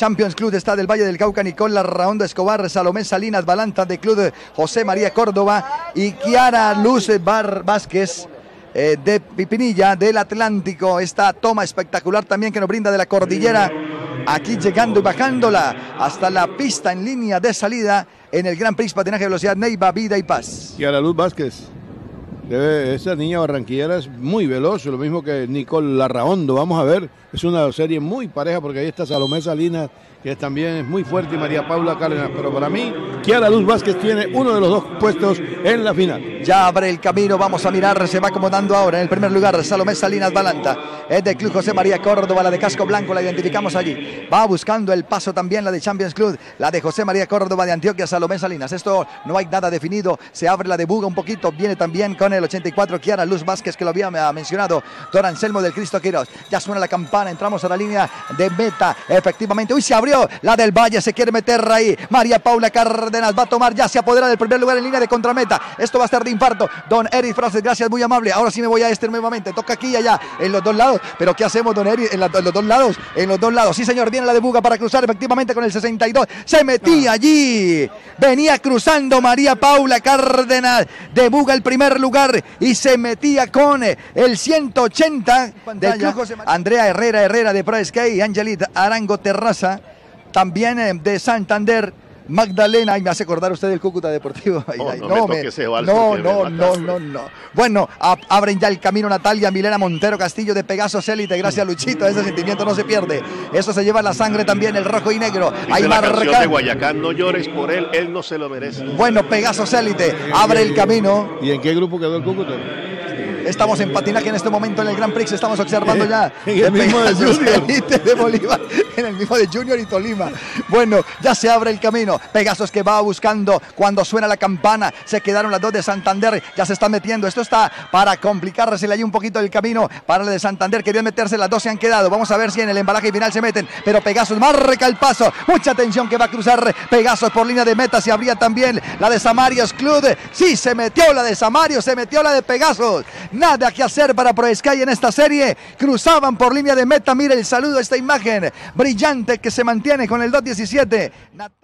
Champions Club está del Valle del Cauca, Nicole Larraondo Escobar, Salomé Salinas Balanta de Club José María Córdoba y Kiara Luz Vázquez de Pipinilla del Atlántico. Esta toma espectacular también que nos brinda de la cordillera, aquí llegando y bajándola hasta la pista en línea de salida en el Grand Prix Patinaje de Velocidad Neiva, Vida y Paz. Kiara Luz Vázquez. Esa niña barranquillera es muy veloz, lo mismo que Nicole Larraondo. Vamos a ver, es una serie muy pareja porque ahí está Salomé Salinas, que también es muy fuerte, y María Paula Cárdenas. Pero para mí, Kiara Luz Vázquez tiene uno de los dos puestos en la final. Ya abre el camino, vamos a mirar, se va acomodando ahora en el primer lugar Salomé Salinas Balanta, es de Club José María Córdoba, la de casco blanco, la identificamos allí. Va buscando el paso también la de Champions Club, la de José María Córdoba de Antioquia, Salomé Salinas. Esto no hay nada definido, se abre la de Buga un poquito, viene también con el 84 Kiara Luz Vázquez, que lo había mencionado Don Anselmo del Cristo Quirós. Ya suena la campana, entramos a la línea de meta, efectivamente. Uy, se abrió la del Valle, se quiere meter ahí María Paula Cárdenas, va a tomar, ya se apodera del primer lugar en línea de contrameta. Esto va a estar de infarto. Don Eric Frases, gracias, muy amable. Ahora sí me voy a nuevamente, toca aquí y allá, en los dos lados. Pero ¿qué hacemos, Don Eric? En los dos lados, en los dos lados. Sí, señor, viene la de Buga para cruzar efectivamente con el 62. Se metía allí, venía cruzando María Paula Cárdenas de Buga el primer lugar y se metía con el 180 del Club José María. Andrea Herrera de Pro Skate y Angelit Arango Terraza, también de Santander. Magdalena, y me hace acordar usted del Cúcuta Deportivo. No. Bueno, abren ya el camino Natalia Milena Montero Castillo de Pegasos Élite. Gracias, Luchito, ese sentimiento no se pierde. Eso se lleva la sangre también, el rojo y negro. Ahí la canción de Guayacán, no llores por él no se lo merece. Bueno, Pegasos Élite abre el camino. ¿Y en qué grupo quedó el Cúcuta? Estamos en patinaje en este momento en el Grand Prix, estamos observando ya en el mismo de Junior de Bolívar, en el mismo de Junior y Tolima. Bueno, ya se abre el camino. Pegasos que va buscando cuando suena la campana. Se quedaron las dos de Santander, ya se está metiendo. Esto está para complicársele ahí un poquito el camino para la de Santander. Querían meterse, las dos se han quedado. Vamos a ver si en el embalaje final se meten. Pero Pegasos marca el paso. Mucha atención que va a cruzar Pegasos por línea de meta. Se abría también la de Samarios Club. Sí, se metió la de Samarios, se metió la de Pegasos. Nada que hacer para Pro Sky en esta serie. Cruzaban por línea de meta. Mire el saludo, esta imagen brillante que se mantiene con el 2.17.